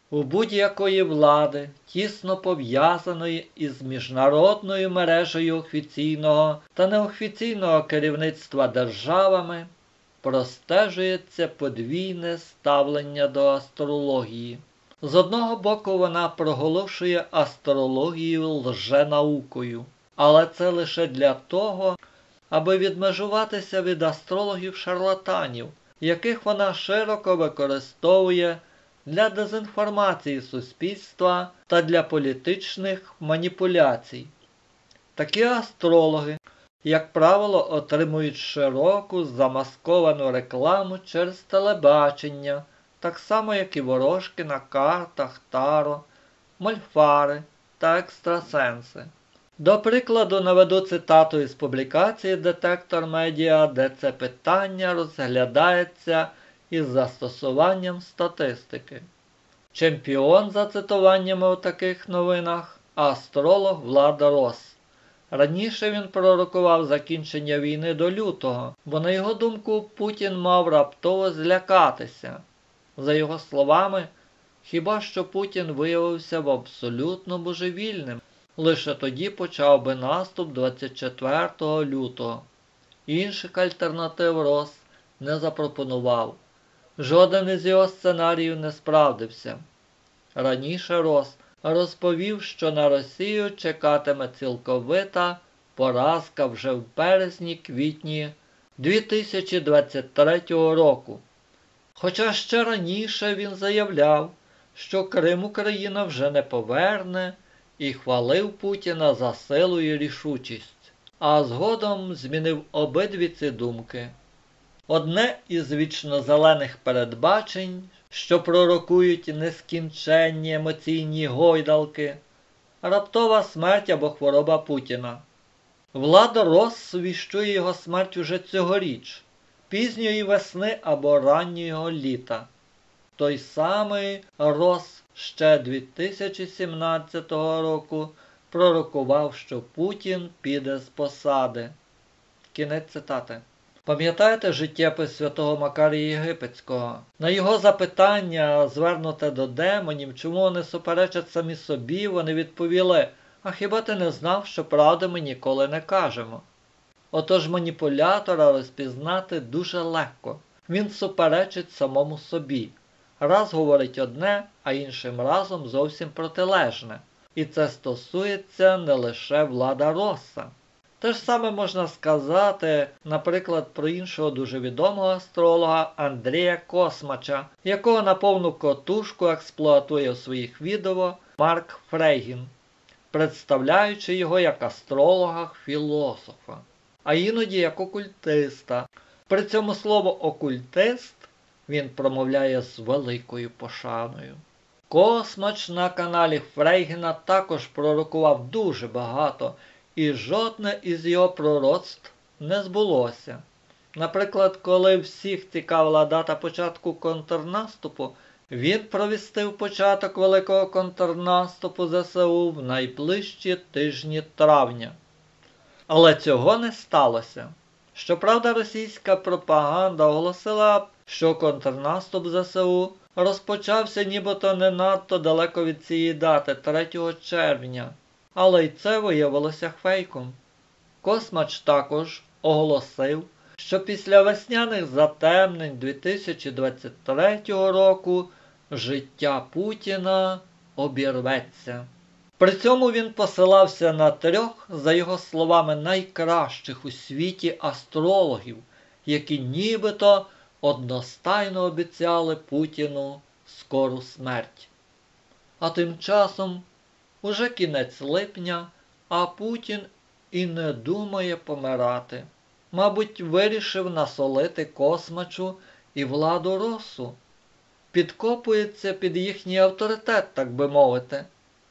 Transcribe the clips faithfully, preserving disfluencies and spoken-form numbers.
У будь-якої влади, тісно пов'язаної із міжнародною мережею офіційного та неофіційного керівництва державами, простежується подвійне ставлення до астрології. З одного боку вона проголошує астрологію лженаукою, але це лише для того, аби відмежуватися від астрологів-шарлатанів, яких вона широко використовує для дезінформації суспільства та для політичних маніпуляцій. Такі астрологи, як правило, отримують широку замасковану рекламу через телебачення, так само як і ворожки на картах Таро, мольфари та екстрасенси. До прикладу наведу цитату із публікації «Детектор Медіа», де це питання розглядається із застосуванням статистики. Чемпіон за цитуваннями у таких новинах – астролог Влад Рос. Раніше він пророкував закінчення війни до лютого, бо, на його думку, Путін мав раптово злякатися. За його словами, хіба що Путін виявився б абсолютно божевільним, лише тоді почав би наступ двадцять четвертого лютого. Інших альтернатив Рос не запропонував. Жоден із його сценаріїв не справдився. Раніше Рос розповів, що на Росію чекатиме цілковита поразка вже в березні-квітні дві тисячі двадцять третього року. Хоча ще раніше він заявляв, що Крим Україна вже не поверне, і хвалив Путіна за силу і рішучість, а згодом змінив обидві ці думки. Одне із вічнозелених передбачень, що пророкують нескінченні емоційні гойдалки, раптова смерть або хвороба Путіна. Влад Рос віщує його смерть уже цьогоріч, пізньої весни або раннього літа. Той самий Рос ще дві тисячі сімнадцятого року пророкував, що Путін піде з посади. Кінець цитати. Пам'ятаєте життєпис святого Макарія Єгипетського? На його запитання, звернуте до демонів, чому вони суперечать самі собі, вони відповіли: «А хіба ти не знав, що правди ми ніколи не кажемо?» Отож маніпулятора розпізнати дуже легко. Він суперечить самому собі. Раз говорить одне, а іншим разом зовсім протилежне. І це стосується не лише Влада Роса. Те ж саме можна сказати, наприклад, про іншого дуже відомого астролога Андрія Космача, якого на повну котушку експлуатує в своїх відео Марк Фрейгін, представляючи його як астролога-філософа, а іноді як окультиста. При цьому слово «окультист» він промовляє з великою пошаною. Космач на каналі Фрейгіна також пророкував дуже багато, і жодне із його пророцтв не збулося. Наприклад, коли всіх цікавила дата початку контрнаступу, він провістив початок великого контрнаступу зе се у в найближчі тижні травня. Але цього не сталося. Щоправда, російська пропаганда оголосила, що контрнаступ зе се у розпочався нібито не надто далеко від цієї дати, третього червня. Але й це виявилося фейком. Космач також оголосив, що після весняних затемнень дві тисячі двадцять третього року життя Путіна обірветься. При цьому він посилався на трьох, за його словами, найкращих у світі астрологів, які нібито одностайно обіцяли Путіну скору смерть. А тим часом уже кінець липня, а Путін і не думає помирати. Мабуть, вирішив насолити Космачу і Владу Росу. Підкопується під їхній авторитет, так би мовити.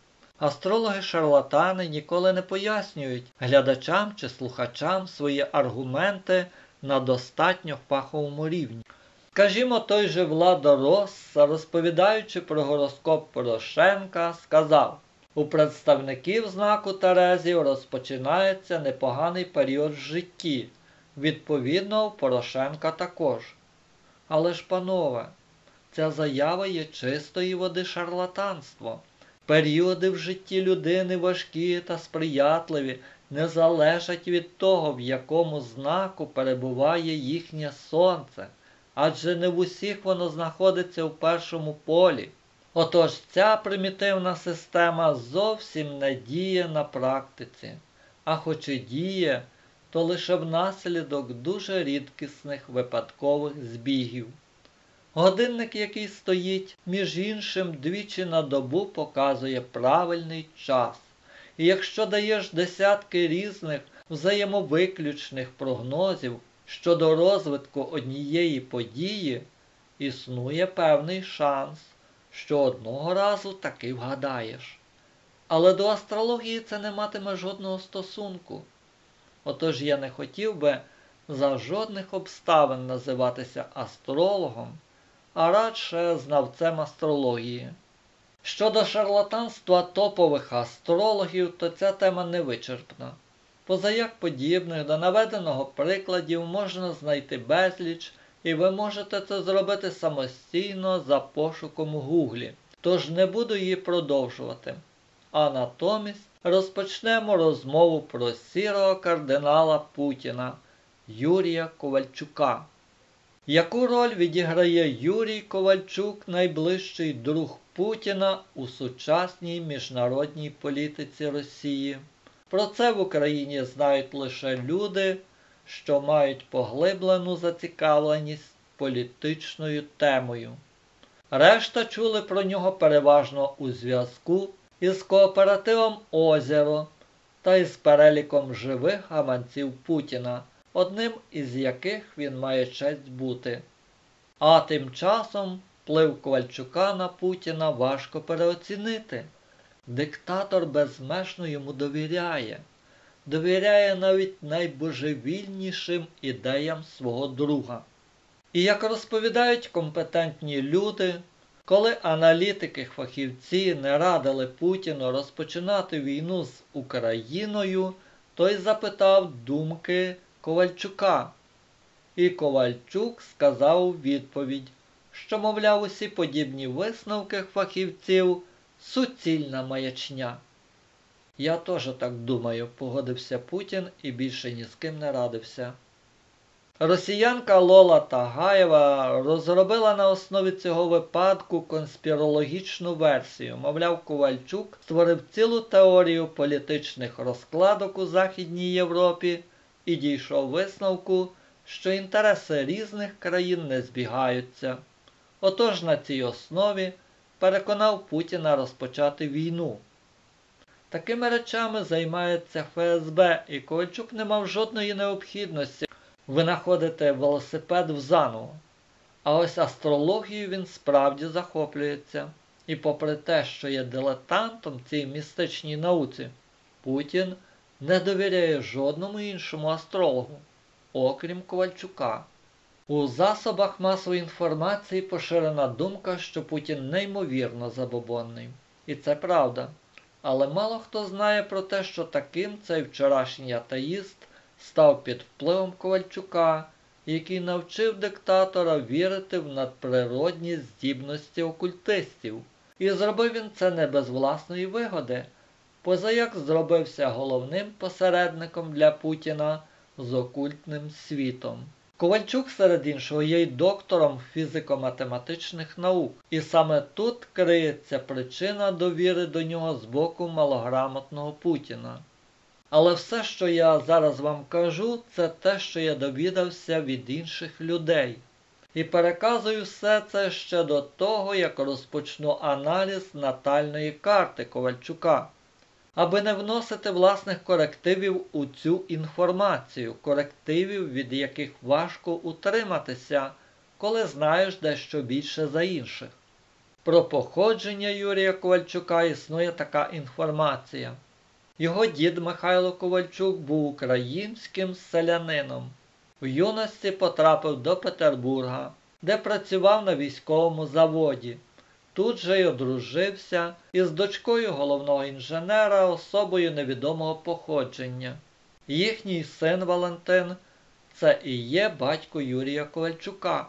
Астрологи-шарлатани ніколи не пояснюють глядачам чи слухачам свої аргументи на достатньо фаховому рівні. Скажімо, той же Влад Рос, розповідаючи про гороскоп Порошенка, сказав: у представників знаку Терезів розпочинається непоганий період в житті, відповідно, у Порошенка також. Але ж, панове, Ця заява є чистої води шарлатанство. Періоди в житті людини важкі та сприятливі не залежать від того, в якому знаку перебуває їхнє сонце, адже не в усіх воно знаходиться в першому полі. Отож, ця примітивна система зовсім не діє на практиці, а хоч і діє, то лише внаслідок дуже рідкісних випадкових збігів. Годинник, який стоїть, між іншим, двічі на добу показує правильний час. І якщо даєш десятки різних взаємовиключних прогнозів щодо розвитку однієї події, існує певний шанс, що одного разу таки вгадаєш. Але до астрології це не матиме жодного стосунку. Отож я не хотів би за жодних обставин називатися астрологом, а радше знавцем астрології. Щодо шарлатанства топових астрологів, то ця тема невичерпна. Позаяк подібних до наведеного прикладів можна знайти безліч, і ви можете це зробити самостійно за пошуком у Гуглі. Тож не буду її продовжувати. А натомість розпочнемо розмову про сірого кардинала Путіна Юрія Ковальчука. Яку роль відіграє Юрій Ковальчук, найближчий друг Путіна, у сучасній міжнародній політиці Росії? Про це в Україні знають лише люди, що мають поглиблену зацікавленість політичною темою. Решта чули про нього переважно у зв'язку із кооперативом «Озеро» та із переліком живих гаманців Путіна, одним із яких він має честь бути. А тим часом вплив Ковальчука на Путіна важко переоцінити. Диктатор безмежно йому довіряє. Довіряє навіть найбожевільнішим ідеям свого друга. І як розповідають компетентні люди, коли аналітики-фахівці не радили Путіну розпочинати війну з Україною, той запитав думки Ковальчука. І Ковальчук сказав у відповідь, що, мовляв, усі подібні висновки фахівців – суцільна маячня. Я теж так думаю, погодився Путін і більше ні з ким не радився. Росіянка Лола Тагаєва розробила на основі цього випадку конспірологічну версію. Мовляв, Ковальчук створив цілу теорію політичних розкладок у Західній Європі і дійшов висновку, що інтереси різних країн не збігаються. Отож на цій основі переконав Путіна розпочати війну. Такими речами займається Ф С Б, і Ковальчук не мав жодної необхідності винаходити велосипед взаново. А ось астрологією він справді захоплюється. І попри те, що є дилетантом цій містичній науці, Путін не довіряє жодному іншому астрологу, окрім Ковальчука. У засобах масової інформації поширена думка, що Путін неймовірно забобонний. І це правда. Але мало хто знає про те, що таким цей вчорашній атеїст став під впливом Ковальчука, який навчив диктатора вірити в надприродні здібності окультистів. І зробив він це не без власної вигоди, позаяк зробився головним посередником для Путіна з окультним світом. Ковальчук, серед іншого, є й доктором фізико-математичних наук, і саме тут криється причина довіри до нього з боку малограмотного Путіна. Але все, що я зараз вам кажу, це те, що я довідався від інших людей. І переказую все це ще до того, як розпочну аналіз натальної карти Ковальчука. Аби не вносити власних корективів у цю інформацію, корективів, від яких важко утриматися, коли знаєш дещо більше за інших. Про походження Юрія Ковальчука існує така інформація. Його дід Михайло Ковальчук був українським селянином. В юності потрапив до Петербурга, де працював на військовому заводі. Тут же й одружився із дочкою головного інженера, особою невідомого походження. Їхній син Валентин – це і є батько Юрія Ковальчука.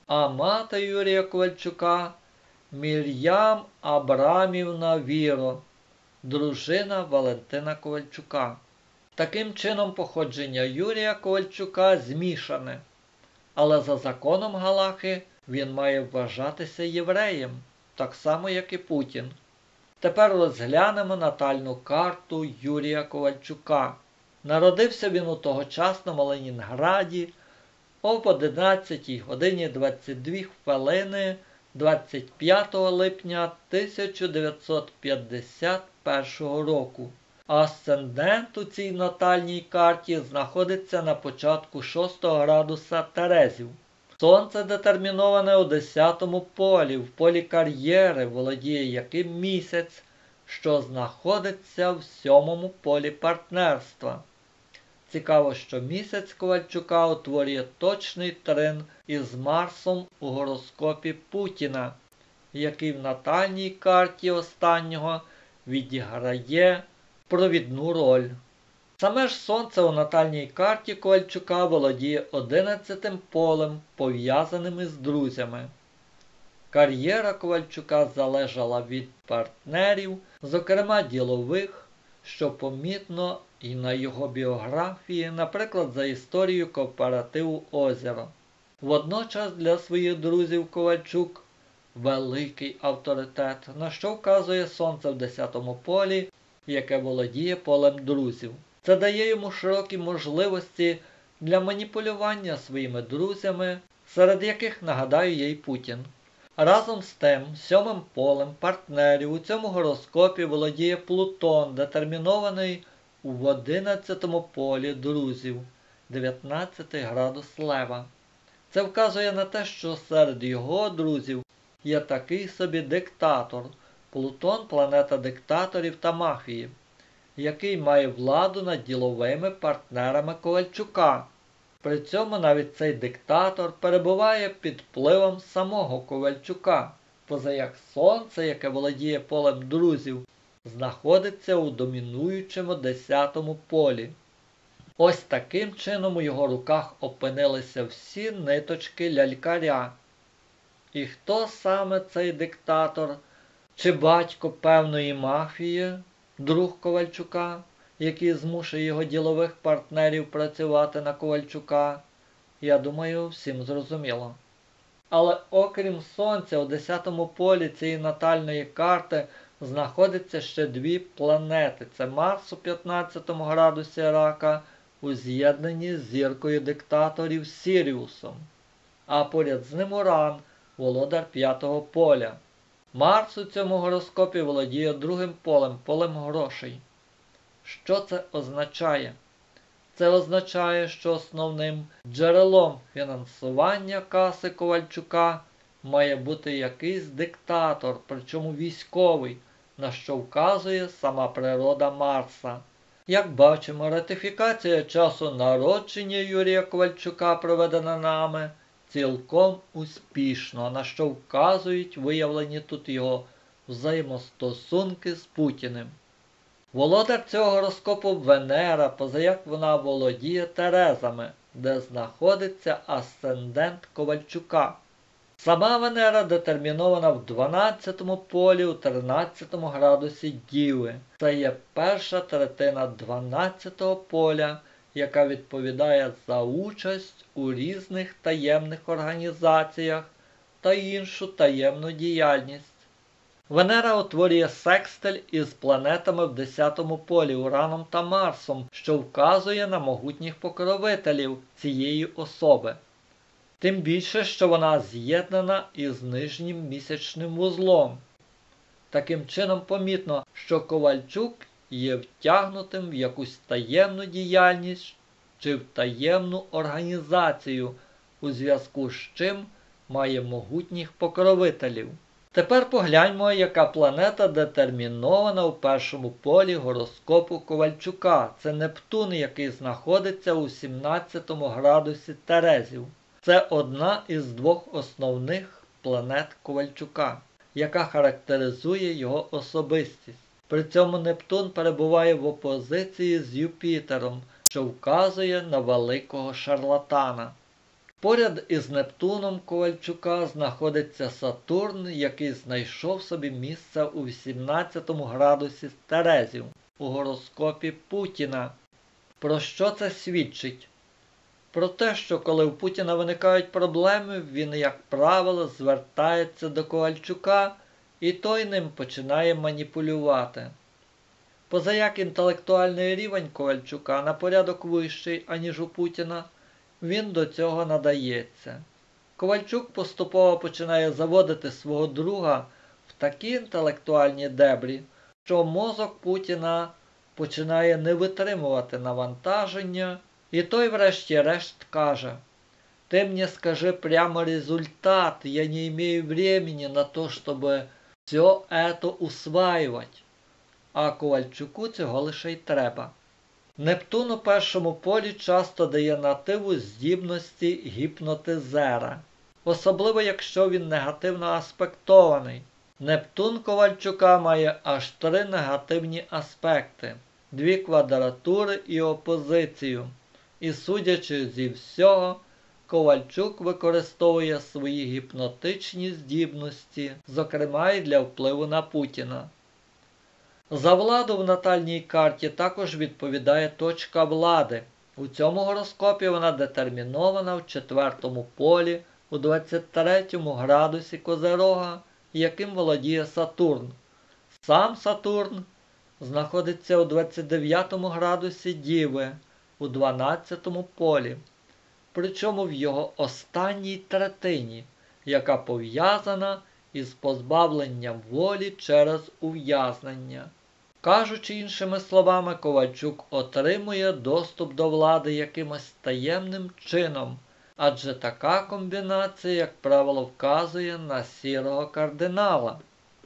а мати Юрія Ковальчука – Мір'ям Абрамівна Віро, дружина Валентина Ковальчука. Таким чином, походження Юрія Ковальчука змішане, але за законом Галахи він має вважатися євреєм, так само, як і Путін. Тепер розглянемо натальну карту Юрія Ковальчука. Народився він у тогочасному Ленінграді об одинадцятій годині двадцять дві хвилини двадцять п'ятого липня тисяча дев'ятсот п'ятдесят першого року. Асцендент у цій натальній карті знаходиться на початку шостого градуса Терезів. Сонце детерміноване у десятому полі, в полі кар'єри, володіє яким місяць, що знаходиться в сьомому полі партнерства. Цікаво, що місяць Ковальчука утворює точний трин із Марсом у гороскопі Путіна, який в натальній карті останнього відіграє провідну роль. Саме ж Сонце у натальній карті Ковальчука володіє одинадцятим полем, пов'язаним із друзями. Кар'єра Ковальчука залежала від партнерів, зокрема ділових, що помітно і на його біографії, наприклад, за історією кооперативу «Озеро». Водночас для своїх друзів Ковальчук – великий авторитет, на що вказує Сонце в десятому полі, яке володіє полем друзів. Це дає йому широкі можливості для маніпулювання своїми друзями, серед яких, нагадаю, є й Путін. Разом з тим, сьомим полем партнерів у цьому гороскопі володіє Плутон, детермінований в одинадцятому полі друзів, дев'ятнадцятий градус Лева. Це вказує на те, що серед його друзів є такий собі диктатор. Плутон – планета диктаторів та мафії, який має владу над діловими партнерами Ковальчука. При цьому навіть цей диктатор перебуває під впливом самого Ковальчука, поза як Сонце, яке володіє полем друзів, знаходиться у домінуючому десятому полі. Ось таким чином у його руках опинилися всі ниточки лялькаря. І хто саме цей диктатор? Чи батько певної мафії, друг Ковальчука, який змушує його ділових партнерів працювати на Ковальчука? Я думаю, всім зрозуміло. Але окрім Сонця, у десятому полі цієї натальної карти знаходиться ще дві планети. Це Марс у п'ятнадцятому градусі Рака у з'єднанні з зіркою диктаторів Сіріусом, а поряд з ним Уран, володар п'ятого поля. Марс у цьому гороскопі володіє другим полем, полем грошей. Що це означає? Це означає, що основним джерелом фінансування каси Ковальчука має бути якийсь диктатор, причому військовий, на що вказує сама природа Марса. Як бачимо, ратифікація часу народження Юрія Ковальчука, проведена нами, цілком успішно, на що вказують виявлені тут його взаємостосунки з Путіним. Володар цього гороскопу Венера, позаяк вона володіє Терезами, де знаходиться асцендент Ковальчука. Сама Венера детермінована в дванадцятому полі у тринадцятому градусі Діви. Це є перша третина дванадцятого поля, яка відповідає за участь у різних таємних організаціях та іншу таємну діяльність. Венера утворює секстиль із планетами в десятому полі Ураном та Марсом, що вказує на могутніх покровителів цієї особи. Тим більше, що вона з'єднана із нижнім місячним вузлом. Таким чином помітно, що Ковальчук є втягнутим в якусь таємну діяльність чи в таємну організацію, у зв'язку з чим має могутніх покровителів. Тепер погляньмо, яка планета детермінована у першому полі гороскопу Ковальчука. Це Нептун, який знаходиться у сімнадцятому градусі Терезів. Це одна із двох основних планет Ковальчука, яка характеризує його особистість. При цьому Нептун перебуває в опозиції з Юпітером, що вказує на великого шарлатана. Поряд із Нептуном Ковальчука знаходиться Сатурн, який знайшов собі місце у вісімнадцятому градусі Терезів у гороскопі Путіна. Про що це свідчить? Про те, що коли у Путіна виникають проблеми, він, як правило, звертається до Ковальчука, і той ним починає маніпулювати. Позаяк інтелектуальний рівень Ковальчука на порядок вищий, аніж у Путіна, він до цього надається. Ковальчук поступово починає заводити свого друга в такі інтелектуальні дебрі, що мозок Путіна починає не витримувати навантаження, і той врешті-решт каже: «Ты мне скажи прямо результат, я не имею времени на то, чтобы все это усваивать». А Ковальчуку цього лише й треба. Нептун у першому полі часто дає нативу здібності гіпнотизера, особливо якщо він негативно аспектований. Нептун Ковальчука має аж три негативні аспекти, дві квадратури і опозицію. І судячи зі всього, Ковальчук використовує свої гіпнотичні здібності, зокрема і для впливу на Путіна. За владу в натальній карті також відповідає точка влади. У цьому гороскопі вона детермінована в четвертому полі у двадцять третьому градусі Козирога, яким володіє Сатурн. Сам Сатурн знаходиться у двадцять дев'ятому градусі Діви, у дванадцятому полі, причому в його останній третині, яка пов'язана із позбавленням волі через ув'язнення. Кажучи іншими словами, Ковальчук отримує доступ до влади якимось таємним чином, адже така комбінація, як правило, вказує на сірого кардинала.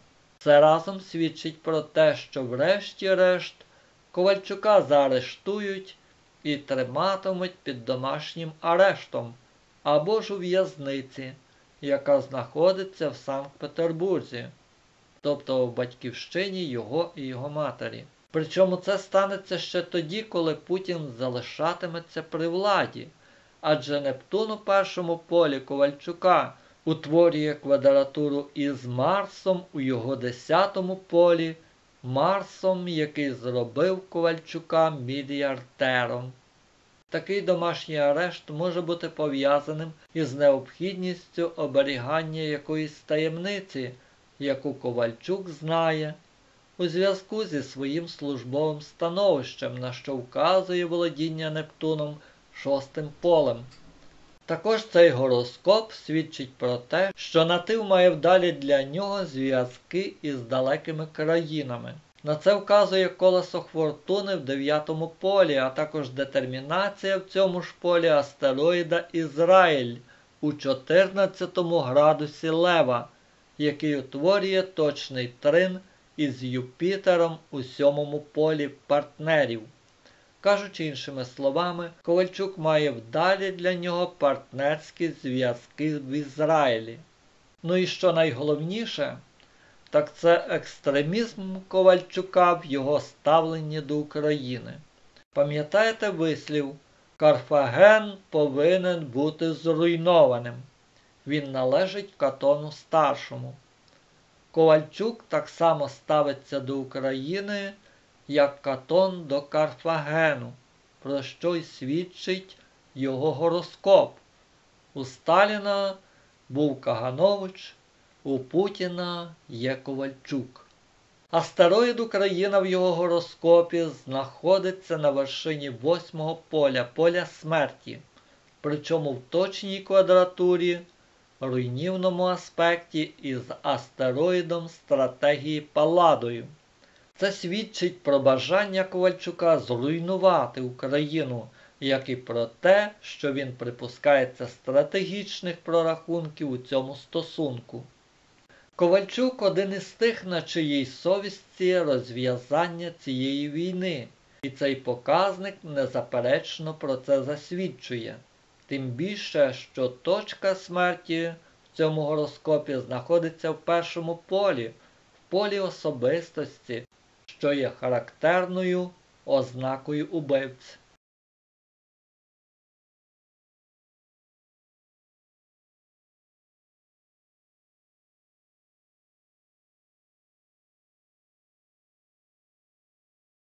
Це разом свідчить про те, що врешті-решт Ковальчука заарештують і триматимуть під домашнім арештом або ж у в'язниці, яка знаходиться в Санкт-Петербурзі, тобто в батьківщині його і його матері. Причому це станеться ще тоді, коли Путін залишатиметься при владі, адже Нептун у першому полі Ковальчука утворює квадратуру із Марсом у його десятому полі, Марсом, який зробив Ковальчука мільярдером. Такий домашній арешт може бути пов'язаним із необхідністю оберігання якоїсь таємниці, яку Ковальчук знає, у зв'язку зі своїм службовим становищем, на що вказує володіння Нептуном шостим полем. Також цей гороскоп свідчить про те, що натив має вдалі для нього зв'язки із далекими країнами. На це вказує колесо фортуни в дев'ятому полі, а також детермінація в цьому ж полі астероїда Ізраїль у чотирнадцятому градусі Лева, який утворює точний трин із Юпітером у сьомому полі партнерів. Кажучи іншими словами, Ковальчук має вдалі для нього партнерські зв'язки в Ізраїлі. Ну і що найголовніше, так це екстремізм Ковальчука в його ставленні до України. Пам'ятаєте вислів «Карфаген повинен бути зруйнованим». Він належить Катону Старшому. Ковальчук так само ставиться до України, як Катон до Карфагену, про що й свідчить його гороскоп. У Сталіна був Каганович, у Путіна є Ковальчук. Астероїд Україна в його гороскопі знаходиться на вершині восьмого поля, поля смерті, причому в точній квадратурі, руйнівному аспекті із астероїдом стратегії Палладою. Це свідчить про бажання Ковальчука зруйнувати Україну, як і про те, що він припускається стратегічних прорахунків у цьому стосунку. Ковальчук – один із тих, на чиїй совісті розв'язання цієї війни, і цей показник незаперечно про це засвідчує. Тим більше, що точка смерті в цьому гороскопі знаходиться в першому полі, в полі особистості, що є характерною ознакою убивць.